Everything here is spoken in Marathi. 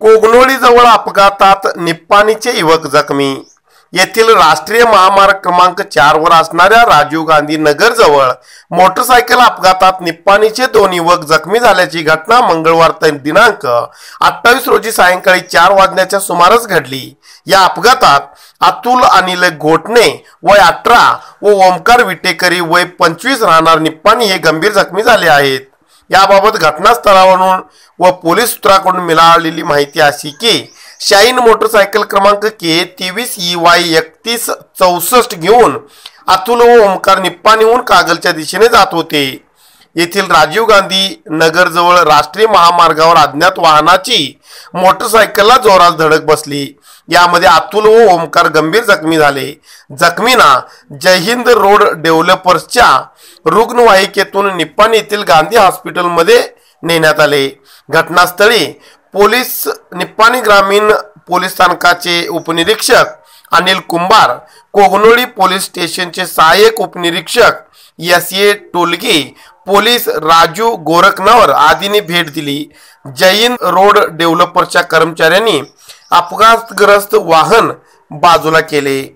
कोगनोळीजवळ अपघातात निप्पाणीचे युवक जखमी। येथील राष्ट्रीय महामार्ग क्रमांक 4 वर असणाऱ्या राजीव गांधी नगर जवळ मोटरसायकल अपघातात निप्पाणीचे 2 युवक जखमी झाल्याची घटना मंगळवार दिनांक 28 रोजी सायंकाळी 4 वाजण्याच्या सुमारास घडली। या अपघातात अतुल अनिल घोटणे वय 18 व ओमकार विटेकरी वय 25 राहणार निप्पाणी हे गंभीर जखमी झाले आहेत। याबाबत घटनास्थळावरून व पोलीस सूत्रांकडून मिळालेली माहिती अशी की शाईन मोटरसायकल क्रमांक के 23EY 3164 घेऊन अतुल व ओमकार निप्पाणीहून कागलच्या दिशेने जात होते। येथील राजीव गांधी नगर जवळ राष्ट्रीय महामार्गावर अज्ञात वाहनाची मोटरसायकलला जोरात धडक बसली। यामध्ये अतुल व ओमकार गंभीर जखमी झाले। जखमींना जय हिंद रोड डेव्हलपर्सच्या रुग्णवाहिकेतून निप्पाणी येथील गांधी हॉस्पिटलमध्ये नेण्यात आले। घटनास्थळी पोलीस निप्पाणी ग्रामीण पोलीस स्थानकाचे उपनिरीक्षक अनिल कुंभार, कोगनोळी पोलीस स्टेशनचे सहाय्यक उपनिरीक्षक SA टोलगे, पोलीस राजू गोरखनावर आदींनी भेट दिली। जय हिंद रोड डेव्हलपर्सच्या कर्मचाऱ्यांनी अपघातग्रस्त वाहन बाजूला केले।